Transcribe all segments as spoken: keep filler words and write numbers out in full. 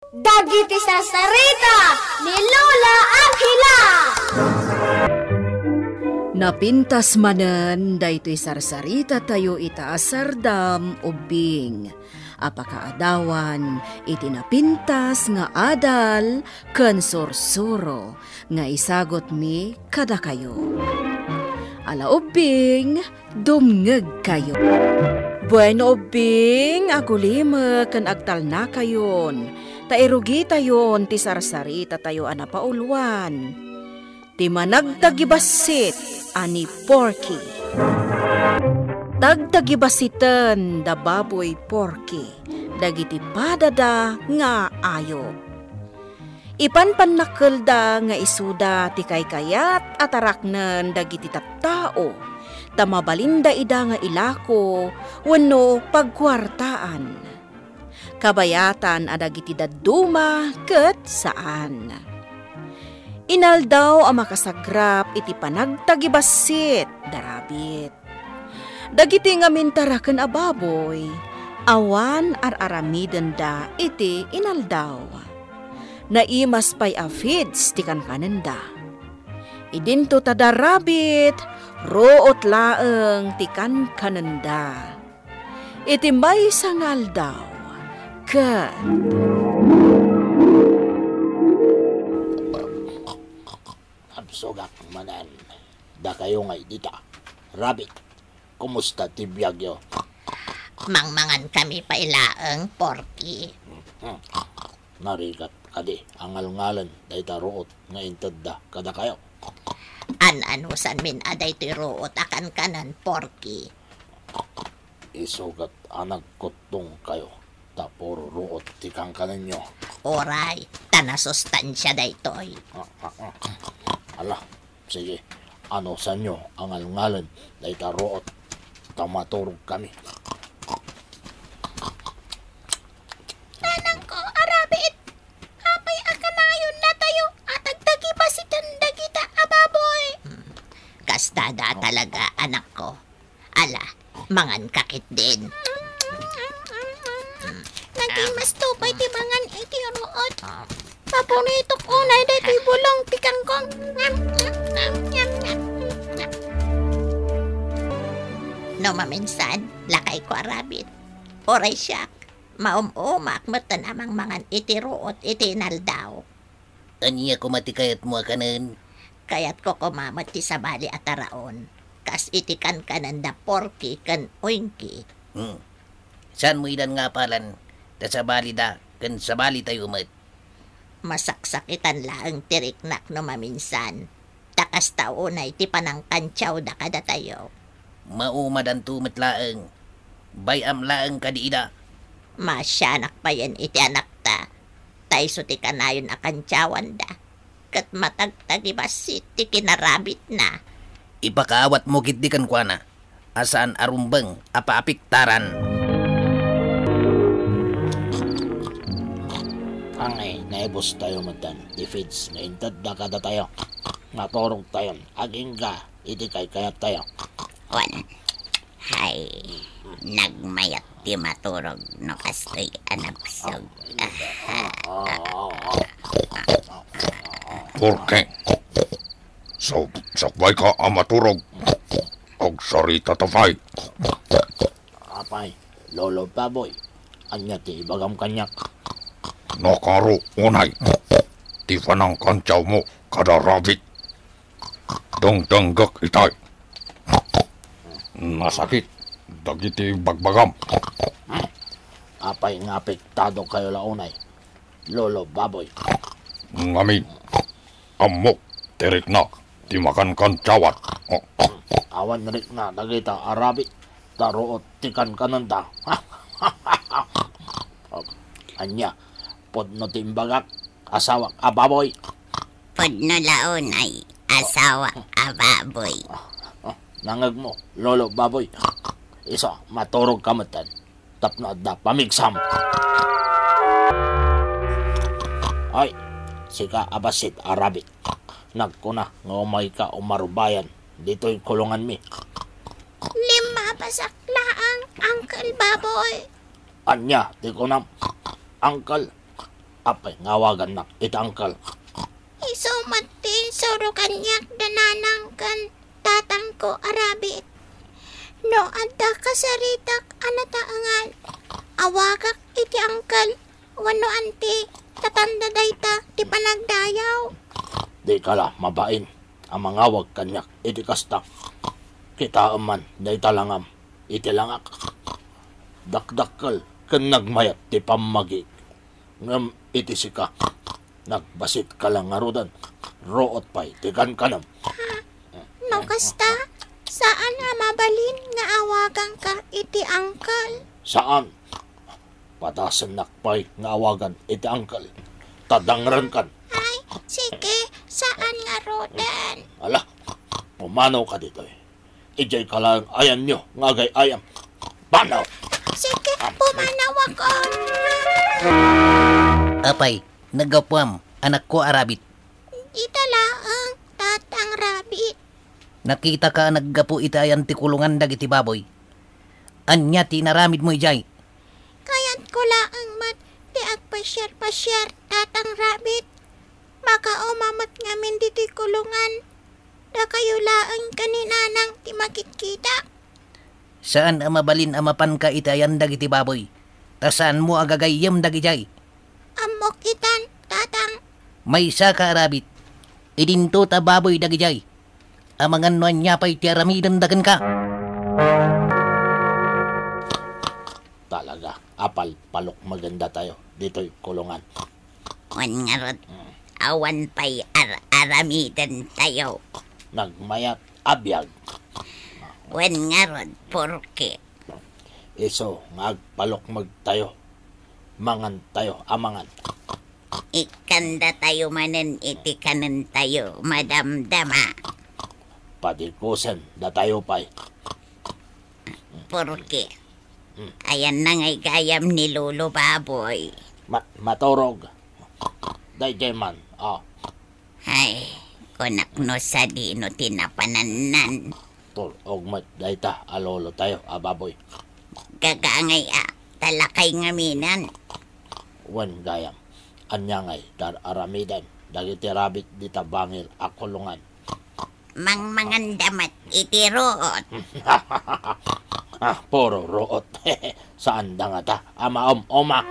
Dagiti sarsarita ni Lola Angela. Napintas manen daytoy sarsarita tayo ita asardam ubing. Apakaadawan iti napintas nga adal ken sursuro nga isagot mi kada kayo. Ala ubing, dumngeg kayo. Bueno ubing, agulime ken agtal na kayon. Tairugi tayon ti sarsarita tayo ana paulwan. Ti managdagibasit ani Porky. Dagdagibasiten da baboy Porky. Dagiti padada nga ayo. Ipanpanakkel da nga isuda ti kaykayat at araknen dagiti tattao. Tamabalinda ida nga ilako wenno pagkwartaan. Kabayatan adagiti dadduma ket saan. Inaldaw ang makasagrap iti panagtagibasit darabit. Dagiti nga mintaraken a baboy, awan ar-aramiden da iti inaldaw. Naimas pay a feeds ti kankanenda. Idinto ta darabit, root laeng ti kankanenda. Iti may sangal daw. Kat. Absogak manan. Da kayo ngay dita. Rabbit, kumusta ti biyagyo? Mangmangan kami pa ilaeng, Porky. Hmm. Narigat kadi ang alungalan dayta root nga intadda kada kayo. An-anusan min aday ti root akan kanan, Porky. Isugat anak kutong kayo. Tapor root ti kang kanan nyo. Oray, tanasustansya daytoy. Ah, ah, ah. Ala, sige. Ano sa nyo ang alungalan dayta root? Tamaturog kami. Tanang ko, arabit. Apay akanayon na tayo at agdagi pa si tandagita, ababoy. Hmm. Kastada talaga, anak ko. Ala, mangan kakit din. Hmm. Naging mas tupay ti mangan iti root. Paborito ko na iti bulong ti kangkong. No maminsan, lakay ko arabit. Oray siyak, maum-umak matan amang mangan iti root iti inaldaw. Aniya kumatikayat mo kanan? Kayat ko kumamat ti sabali at araon. Kas iti kan kanan da Porky kan oinki. Hmm. Saan mo ilan nga palan? Da sabali da, kan sabali tayo mat. Masaksakitan laang tiriknak no maminsan. Takas tao na iti panang kantsaw da kada tayo. Maumadan tumat laang. Bayam laang kadiida. Masyanak pa yan iti anak ta. Tay suti ka na yun akantsawan da. Kat matagtagibasit ti kinarabit na. Ipakaawat mo kitdikan kwa na. Asaan arumbang apaapiktaran. Angay, naibos tayo matan. Di feeds na intad na kada tayo. Natorong tayo. Aging ka, iti kay kayat tayo. Wan. Hay. Nagmayat ti maturog no kastoy anabsog. Porky. So, sakbay ka ang maturog. Og sarita tafay. Apay, lolo baboy. Anya ti ibagam kanyak. Nakaro unay. Ti panang kantsaw mo kada rabbit. Dongdanggak itay. Nasakit. Dagiti bagbagam. Apay nga apektado kayo launay. Lolo baboy. Ngamin. Amok. Tirik na. Ti makan kantsawat. Oh. Awan rik na dagita arabit. Taroot tikan kananda. Anya. Podno timbagak, asawak ababoy. Podno launay, asawak ababoy. Oh, nangag mo, lolo baboy. Isa, maturog kamatan. Tapno adda pamigsam. Ay, sika abasit arabit. Nagkuna nga umay ka umarubayan. Dito'y kulungan mi. Lima pasaklaang, Uncle Baboy. Anya, di ko na, Uncle, apay ngawagan nak itangkal. Isumati suro kanyak dananang kan tatang ko arabit. No adda kasaritak anataangal. Awagak iti angkal. Wano anti tatanda dayta ti panagdayaw. Di kala mabain ang mangawag kanyak iti kasta. Kita aman dayta langam iti langak. Dakdakkel ken nagmayat ti pamagi. Ngem iti sika. Nagbasit ka lang ngarudan. Root pa'y tigan kanam. No kasta, saan nga mabalin nga awagan ka iti angkal? Saan? Patasan nakpay nga awagan iti angkal. Tadangran kan. Ay, sige, saan nga rodan? Ala, pumanaw ka dito eh. Ijay ka lang ayan nyo, ngagay ayam. Panaw! Sige, pumanaw ako. Apay, nagapuam, anak ko arabit. Ita laang tatang rabbit. Nakita ka naggapu itayan ti kulungan dagiti baboy. Anya tinaramid mo ijay. Kayat ko laang mat, di agpasyar-pasyar tatang rabbit. Makaumamat ngamin di ti kulungan. Da kayo laang kaninanang ti makikita. Saan amabalin amapan ka itayan dagiti baboy? Tasaan mo agagayem dagijay? Amok itan, tatang. May isa ka arabit. Idinto ta baboy dagijay. Amangan no anya pa'y tiaramidan dagan ka. Talaga, apal, palok maganda tayo. Dito'y kulungan. Wan nga rod, awan pa'y ar aramidan tayo. Nagmayat abiyag. Wan nga rod, porke. Iso, ngagpalok magtayo. Mangan tayo, amangan. Ikanda tayo manen iti kanan tayo, madamdama. Padikusen, da tayo pa'y. Porke. Ayan na nga'y gayam ni Lolo Baboy. Ma maturog. Dayjay man, ah. Ay, kunak no sa di no tinapananan. Tol, ogmat, dayta, alolo tayo, ababoy. Gagangay a, talakay ngaminan. Wen gayam, anyangay, dar aramidan, dagiti rabit dita bangil akulungan. Mang mangandamat iti root. Ah, puro root. Saan da nga ta? Ama om oma.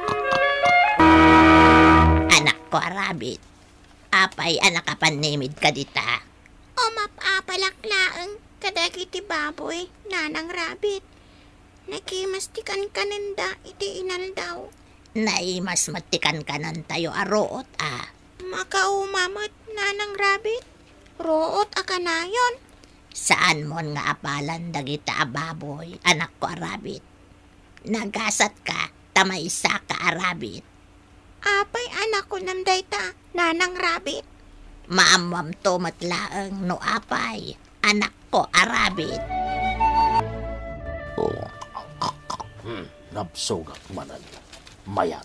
Anak ko arabit. Apay anak kapanimid ka dita. Omap apalaklaang kadagiti baboy, nanang rabit. Nakimastikan kaninda iti inal daw. Naimas matikan kanan tayo a root ah. Makaumamot nanang rabit. Root akanayon. Saan mo nga apalan dagita ababoy, anak ko arabit? Nagasat ka, tamaysa ka arabit. Apay anak ko namday ta, nanang rabit. Maamwam to matlaang no apay, anak ko arabit. Hmm, napsugak manan. Mayat.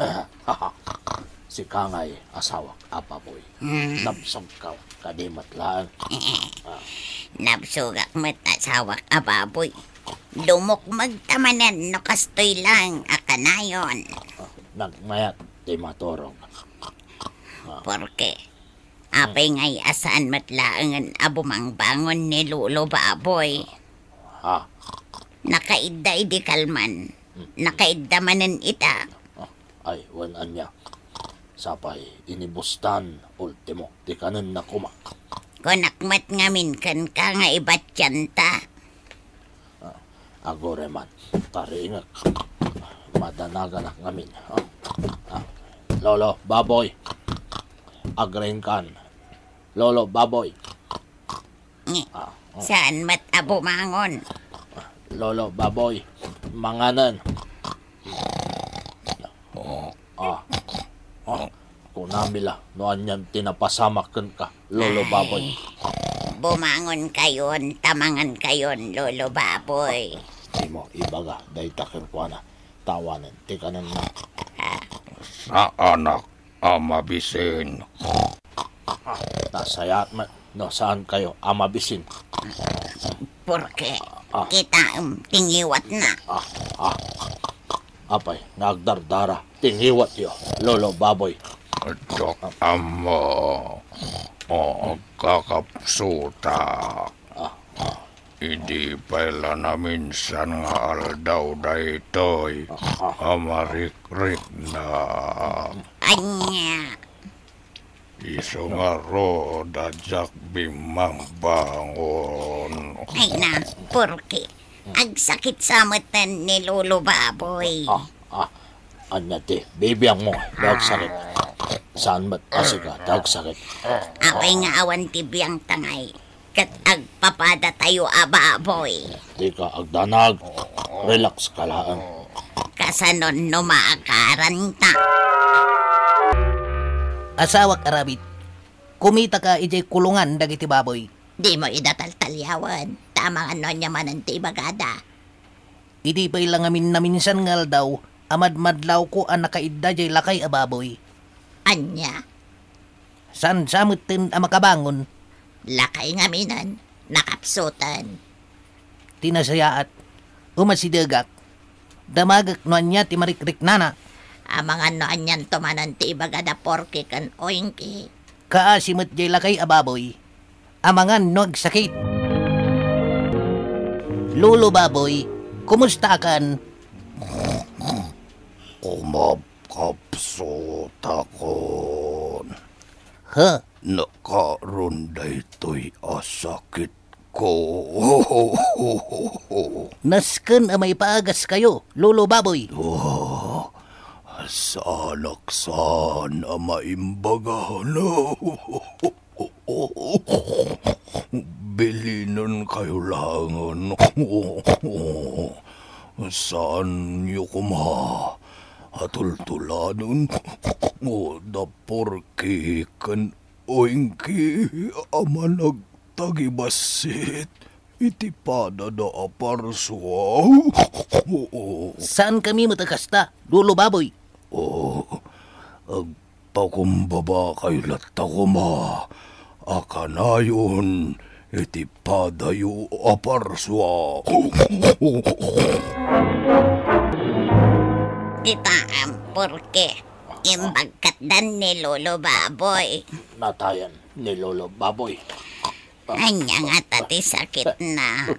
Si Kangay, asawak, apaboy. Napsog ka, kadimat lang. Napsugak mo't asawak ababoy. Lumok magtamanan no kastoy lang akanayon. Nagmayat, di maturog. Porke, apay ngay asaan matlaangan abumang bangon ni Lolo Baboy. Ha? Nakaidda idi kalman. Nakaidda manan ita. Ay, wanan niya. Sapay, inibustan, ultimo, di kanan na kuma. Kunakmat ngamin kan ka nga ibat yanta. Agore man, taringak. Madanagan na ngamin. Ah, ah. Lolo, baboy. Agring kan. Lolo, baboy. Ah, oh. Saan mat abumangon? Lolo, baboy. Manganan. Ah. Ah. Kunamila, noan yan tinapasamakan ka, Lolo Baboy. Bumangon kayon, tamangan kayon, Lolo Baboy. Di mo, ibaga, dahi takirkwana, tawanan, tikanan na. Sa anak, amabisin. Nasayat man, no, saan kayo, amabisin? Porke, Ah. kita um, tingiwat na. Ah, ah. apay nagdardara tingiwat yo lolo baboy. Dok amo. O kakapsuta. Idi pala na minsan nga aldaw daytoy. Amarik-rik na. Anya. Iso nga ro dajak bimang bangon. Ay na, porke. Agsakit sa matan ni Lolo Baboy. Ah, ah, anya ti, bibiyang mo, daog sakit. Saan ba't kasi ka, daog sakit? Away nga awan tibiyang tangay. Kat agpapada tayo, Ababoy. Di ka agdanag, relax ka laan. Kasanon no maakaran ta. Asawak arabit. Kumita ka ijay kulungan dagiti baboy. Di mo idataltalyawan. Tamang ano niya man ang tibagada. Idi pa ilang amin na minsan ngal daw, amad-madlaw ko ang nakaidda jay lakay ababoy. Anya, San samutin ang makabangon, lakay nga minan, nakapsutan. tinasayaat, umasidagak, damagak no anya ti marikrik nana, Amang ano anyan tumanan tibagada porke kan oingki. kaasimot jay lakay ababoy, amangan no agsakit. Lolo baboy, kumusta kan? Kumapkapsuta kon. Ha? Nakaroon daytoy asakit ko. Nasken amay paagas kayo, Lolo baboy. Oh, salaksan ama imbagahan. Bilinan kayo langan. Saan niyo kuma? Atultulanon. O da porki kan oingki ama nagtagibasit. Itipada da aparswa. Saan kami matakasta, Lolo baboy? Oh, agpakumbaba kayo lata kuma. Akanayon, itipadayo aparswa. Kita ang porke. Imbagkat dan ni Lolo Baboy. Natayan ni lolo baboy. Anya nga tati sakit na.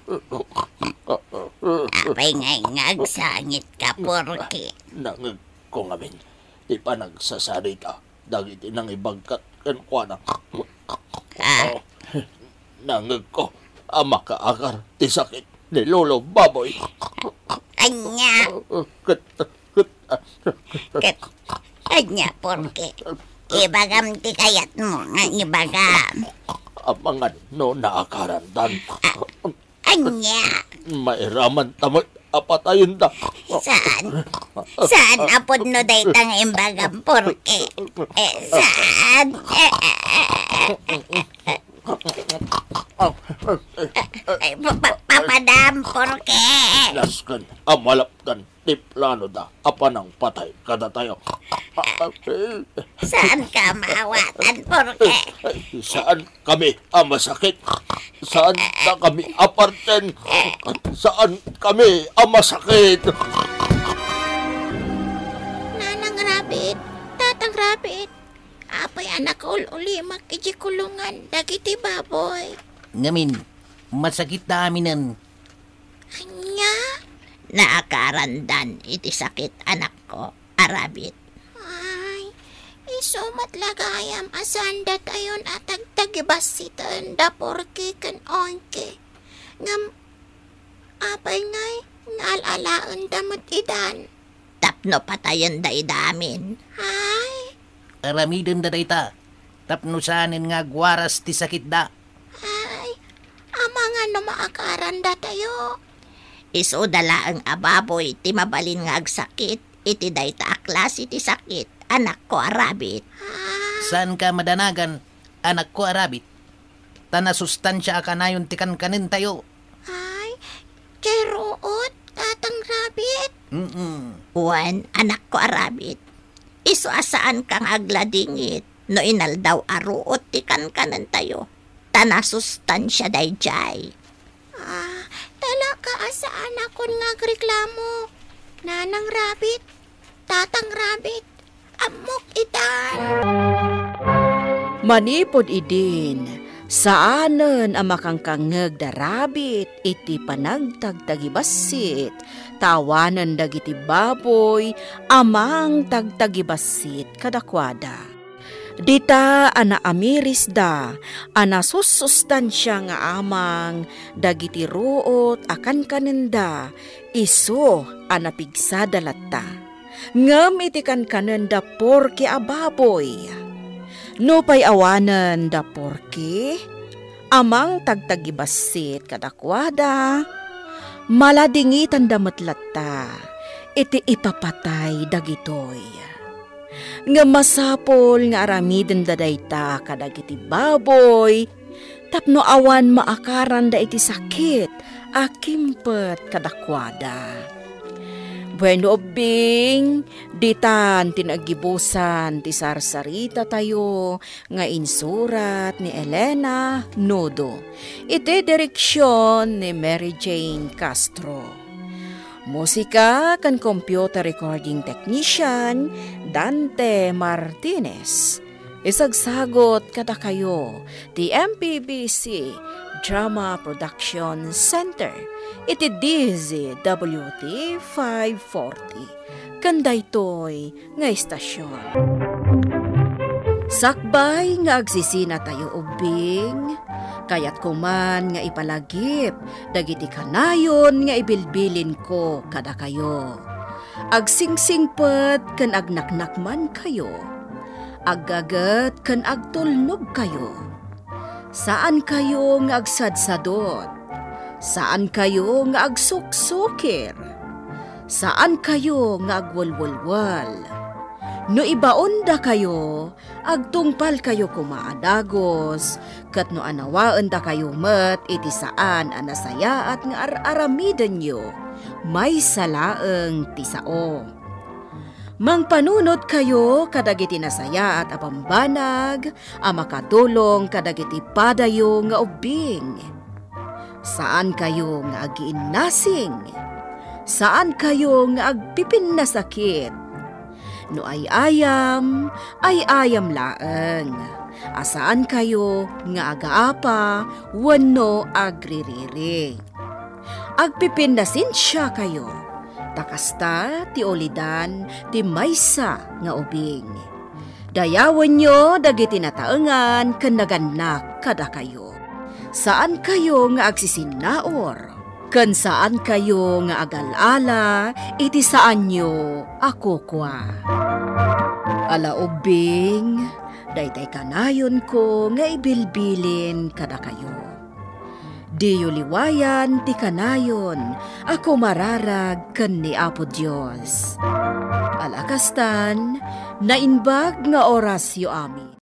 Apay ngay ngagsangit ka porke. Nangag ko ngamin, di pa nagsasarita, dagiti nang ibagkat kan kwa na. Ha? Nangag ko, ama ka akar, ti sakit ni lolo baboy. Anya. Kat, kat, Kat. Anya porke. Ibagam ti kayat mo nga ibagam. amangan no naakarandan. Anya. Mairaman tamot apatayon da. Saan? Saan apod no daytang imbagam porke? Eh, saan? Eh, Ay, pa- pa- papadam porke. Laskan, amalapdan, tiplano da, apanang patay kada tayo. Saan ka maawatan porke? Saan kami ang masakit? Saan na kami aparten? Saan kami ang masakit? Nanang Rabbit, Tatang Rabbit, apay anak ul-uli makiji kulungan dagiti baboy. Ngamin, masakit na aminan. Anya? Naakarandan iti sakit anak ko, Arabit. Ay, isumat lagayam asanda tayon at agtagibasitan da porke kan onke. Ngam, apay ngay, ngalalaon damot idan. Tapno patayon da idamin. Ay, Aramidon da dayta, tapnusanin nga gwaras ti sakit da. ay, amang ano maakaran da tayo. Iso dala ang ababoy ti mabalin nga agsakit, iti dayta aklas iti sakit, anak ko Arabit. Saan ka madanagan, anak ko Arabit? Tanasustansya akanayon ti kankanin tayo. Ay, kay Root, Tatang Rabbit. Mm-mm. Juan, anak ko Arabit. Iso asaan kang agladingit, no inal daw aruot ti kankanan tayo. Tanasustansya dayjay. Ah, talaga asaan akon nga agreklamo. Nanang Rabbit, Tatang Rabbit, amok itan. Manipod idin, saanen ang makangkangeg da rabbit iti panagtagtagibasit, tawanan dagiti baboy, amang tagtagibasit kadakwada. Dita ana amiris da, ana susustansya nga amang, dagiti ruot akan kanenda, iso ana pigsada latta. Ngem iti kan kanenda porke ababoy. No pay awanan da porke, amang tagtagibasit kadakwada, maladingitan da metlatta, iti ipapatay dagitoy. Nga masapol nga aramiden da dayta kadagiti baboy, tapno awan maakaran da iti sakit, akimpet kadakwada. Bueno bing, ditan tinagibusan ti sarsarita tayo nga insurat ni Elena Nodo. Iti direksyon ni Mary Jane Castro. Musika kan computer recording technician Dante Martinez. Isagsagot kada kayo ti M P B C Drama Production Center. Iti D Z W T five forty. Kandaytoy nga istasyon. Sakbay nga agsisina tayo ubing, kayat kuman nga ipalagip, dagiti kanayon nga ibilbilin ko kada kayo. Agsingsingpet kan agnaknakman kayo, aggagat kan agtulnog kayo. Saan kayo nga agsadsadot? Saan kayo nga agsuksukir? Saan kayo nga agwalwalwal? No ibaon da kayo, agtungpal kayo kumaadagos, kat no anawaan da kayo met iti saan anasaya at nga ar-aramiden nyo, may salaeng tisao. Mangpanunod kayo kadagiti nasaya at apambanag, amakadulong kadagiti padayo nga ubing. Saan kayo nga agiinnasing? Saan kayo nga agpipin na sakit? No ay ayam, ay ayam laeng. Asaan kayo nga agaapa, wano agririri. Agpipindasin siya kayo. Takasta ti olidan ti maysa nga ubing. Dayawan nyo dagiti nataengan ken naganak kada kayo. Saan kayo nga agsisinaor? Ken saan kayo nga agalala, iti saan nyo ako kwa. Ala ubing, daytay kanayon ko nga ibilbilin kada kayo. Diyo liwayan ti kanayon, ako mararag ken ni Apo Dios. Alakastan, nainbag nga orasyo amin.